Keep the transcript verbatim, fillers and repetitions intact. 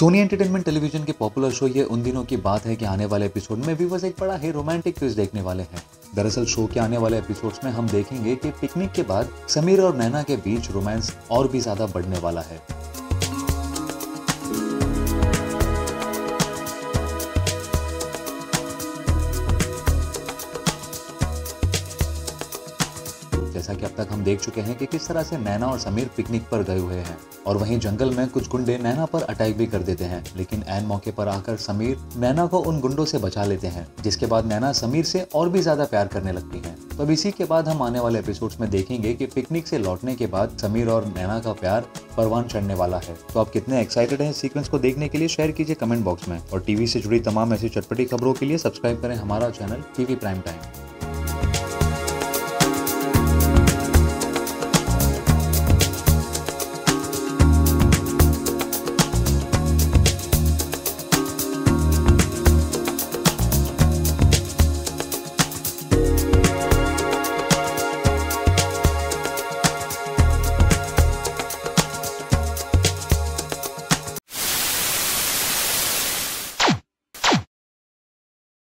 Soni entertainment television के popular show ये उन दिनों की बात है कि आने वाले एपिसोड में व्यूअर्स एक बड़ा ही रोमांटिक ट्विस्ट देखने वाले हैं। दरअसल शो के आने वाले एपिसोड्स में हम देखेंगे कि पिकनिक के बाद समीर और नैना के बीच रोमांस और भी ज्यादा बढ़ने वाला है। जैसा कि अब तक हम देख चुके हैं कि किस तरह से नैना और समीर पिकनिक पर गए हुए हैं और वहीं जंगल में कुछ गुंडे नैना पर अटैक भी कर देते हैं, लेकिन ऐन मौके पर आकर समीर नैना को उन गुंडों से बचा लेते हैं, जिसके बाद नैना समीर से और भी ज्यादा प्यार करने लगती हैं। तो अब इसी के बाद हम आने वाले एपिसोड्स में देखेंगे कि पिकनिक से लौटने के बाद समीर और नैना का प्यार परवान चढ़ने वाला है। तो आप कितने एक्साइटेड हैं इस सीक्वेंस को देखने के लिए शेयर कीजिए कमेंट बॉक्स में, और टीवी से जुड़ी तमाम ऐसी चटपटी खबरों के लिए सब्सक्राइब करें हमारा चैनल टीवी प्राइम टाइम।